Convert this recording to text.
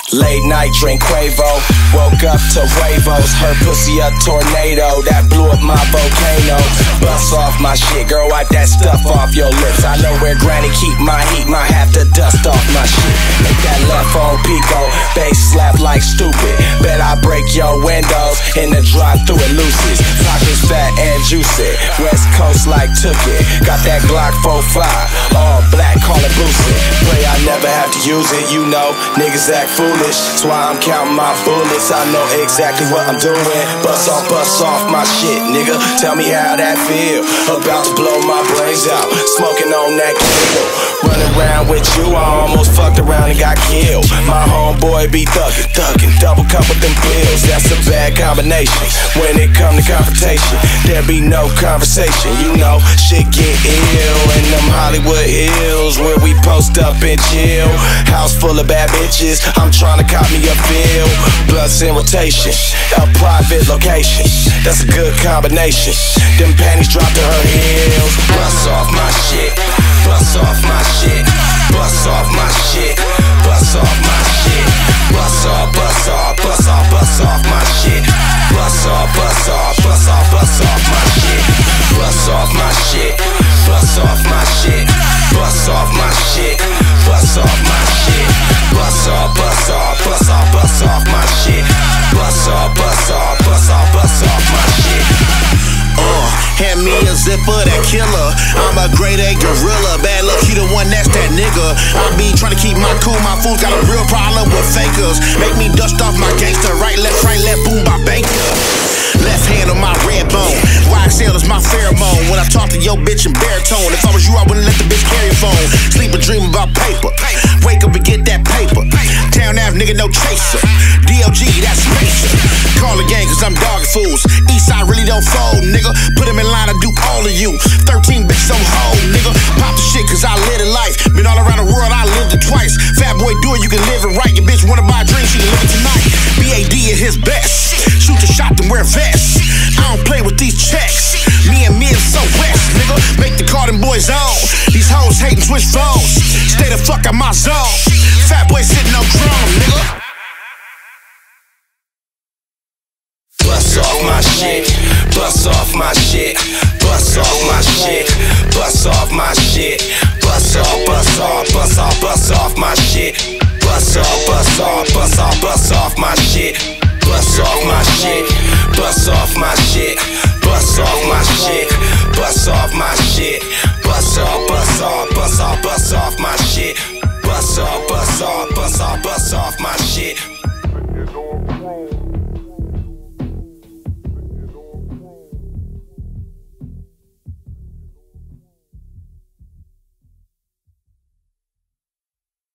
Late night drink Quavo, woke up to Ravos, her pussy a tornado that blew up my volcano. Bust off my shit, girl, wipe that stuff off your lips. I know where granny keep my heat, might have to dust off my shit. Make that left on Pico, bass slap like stupid. Bet I break your windows in the drive-thru at Luc's. Pockets fat and juicy, West Coast like took it. Got that Glock 45, all black, call it boosted. Pray I never have to use it, you know, niggas act foolish. That's why I'm counting my bullets, I know exactly what I'm doing. Bust off my shit, nigga, tell me how that feel. About to blow my brains out, smoking on that cable. Running around with you, I almost fucked around and got killed. My homeboy be thuggin', double cup with them pills. That's a bad combination. When it come to confrontation, there be no conversation. You know, shit get ill in them Hollywood hills where we post up and chill. House full of bad bitches, I'm trying to cop me a feel. Bloods in rotation, a private location. That's a good combination. Them panties drop to her heels. Bust off my shit, bust off my shit, bust off my shit, bust off my shit, bust off, bust off, bust off, bust off my shit, bust off, bust off, bust off, bust off my shit, bust off my shit, bust off my shit, bust off my shit, bust off my shit, bust off, bust off, bust off, bust off my shit, bust off, bust off, bust off, bust off my shit. Hand me a zipper, that killer. I'm a grade A gorilla. Bad luck, he the one that's that nigga. I be trying to keep my cool, my fool's got a real problem with fakers. Make me dust off my gangster. Right, left, boom, my banker. Left hand on my red bone. YXL is my pheromone. When I talk to your bitch in baritone. If I was you, I wouldn't let the bitch carry a phone. Sleep and dream about paper. Wake up and get that paper. Town Ave, nigga, no chaser. DLG, that's spacer. Call the gang, cause I'm dogging fools. Eastside really don't fold, nigga. Put him in line, I do all of you. 13 bitches on hold, nigga. Pop the shit, cause I live a life. Been all around the world, I lived it twice. Fat boy, do it, you can live it right. Your bitch wanna buy a drink, she can live it tonight. BAD at his best. Shoot your shot, then wear vests. I don't play with these checks. Me and Mibbs so west, nigga. Make the Garden Boys on. These hoes hating switch phones. Stay the fuck out my zone. Fat boy sitting on chrome, nigga. Bust off my shit, bust off my shit, bust off my shit, bust off my shit, bust off, bust off, bust off, bust off my shit, bust off, bust off, bust off, bust off my shit, bust off my shit, bust off my shit, bust off my shit, bust off my shit, bust off, bust off, bust off, bust off my shit, bust off, bust off, bust off, bust off my